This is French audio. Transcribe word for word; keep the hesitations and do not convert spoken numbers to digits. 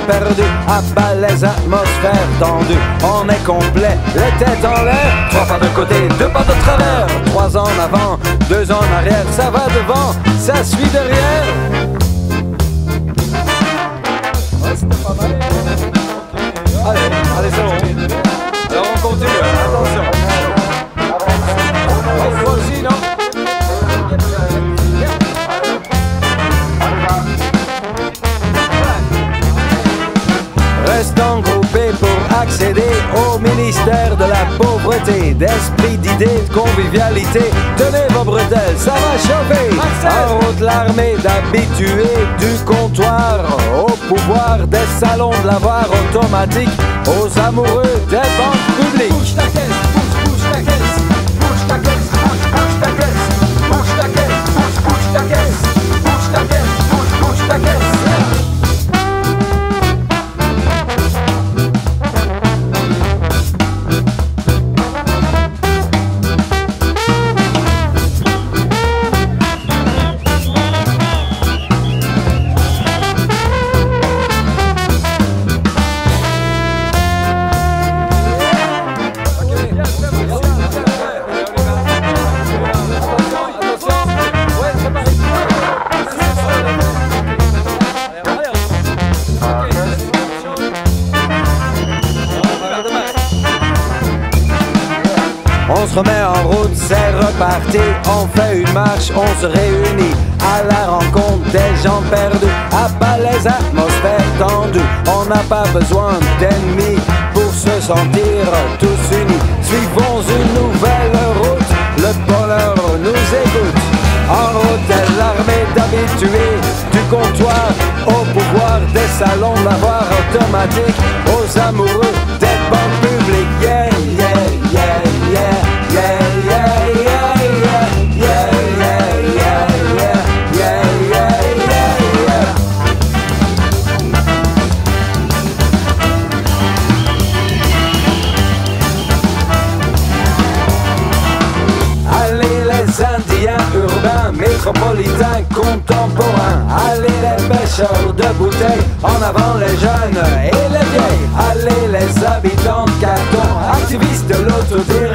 perdus, à bas les atmosphères tendues. On est complet, les têtes en l'air, trois pas de côté, deux pas de travers. Trois en avant, deux en arrière, ça va devant, ça suit derrière. Ouais, c'était pas mal. Allez, allez, c'est bon. Alors on continue, attention. Oh, toi aussi, non? Restons groupés pour accéder au ministère de la pauvreté, d'esprit, d'idées, de convivialité. Tenez vos bretelles, ça va chauffer. En route l'armée d'habitués du comptoir au pouvoir des salons de lavoir automatique, aux amoureux des banques publiques. Bouge ta caisse, bouge, bouge ta caisse, bouge ta caisse, bouge, bouge ta caisse, bouge ta caisse, bouge, bouge ta caisse, bouge ta caisse, bouge, bouge ta caisse. On se remet en route, c'est reparti, on fait une marche, on se réunit à la rencontre des gens perdus, à bas les atmosphères tendues. On n'a pas besoin d'ennemis pour se sentir tous unis. Suivons une nouvelle route, le bonheur nous écoute. En route est l'armée d'habitués du comptoir au pouvoir des salons de lavoir automatique, aux amoureux des banques publiques. Yeah, yeah, yeah, yeah. Yeah, yeah, yeah, yeah, yeah, yeah, yeah, yeah, yeah, yeah, yeah. Allez les Indiens urbains, métropolitains, contemporains. Allez les pêcheurs de bouteilles, en avant les jeunes et les vieilles. Allez les habitants de carton, activistes de l'autodérision.